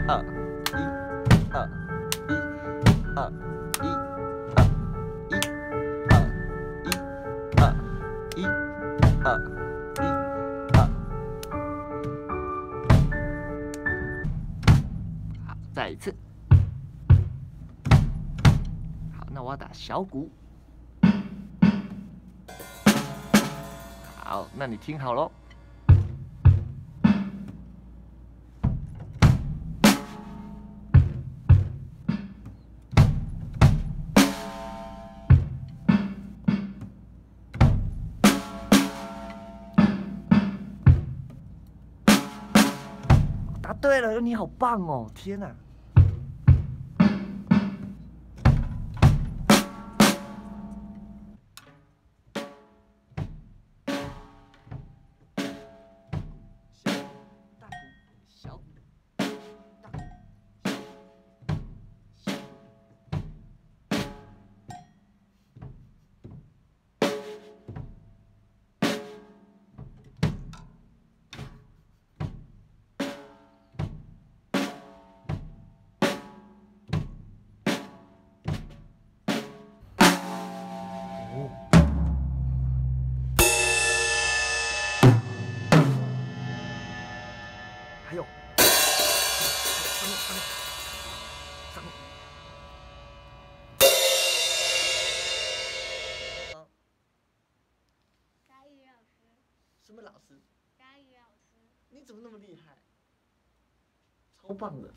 二一二一二一二一二一二。好，再一次。好，那我要打小鼓。好，那你听好喽。答对了，你好棒哦！天哪！大鼓、小鼓、大鼓、小鼓。还有，上面。 佳宇老师， 什么老师？ 佳宇老师， 你怎么那么厉害？超棒的！